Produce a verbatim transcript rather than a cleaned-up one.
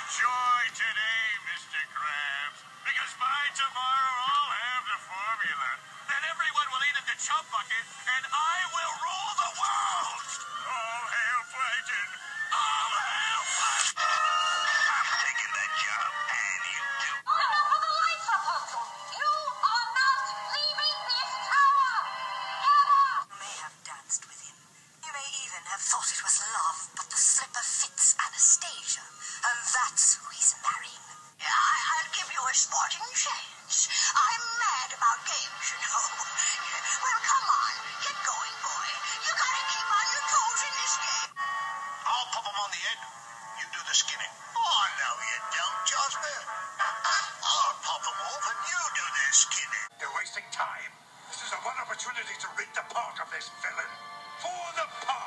Enjoy today, Mister Krabs, because by tomorrow I'll have the formula. Then everyone will eat at the chump bucket, and I will rule the world! All hail Plankton! All hail Plankton! I'm taking that job, and you too. Enough for the life, Rapunzel! You are not leaving this tower! Ever! You may have danced with him. You may even have thought it was love, but the slipper fits Anastasia, and that's who he's marrying. I I'll give you a sporting chance. I'm mad about games, you know. Well, come on. Get going, boy. You gotta keep on your toes in this game. I'll pop him on the head. You do the skinning. Oh, no, you don't, Jasper. I'll pop him off, and you do the skinning. You're wasting time. This is a one opportunity to rid the park of this villain. For the park!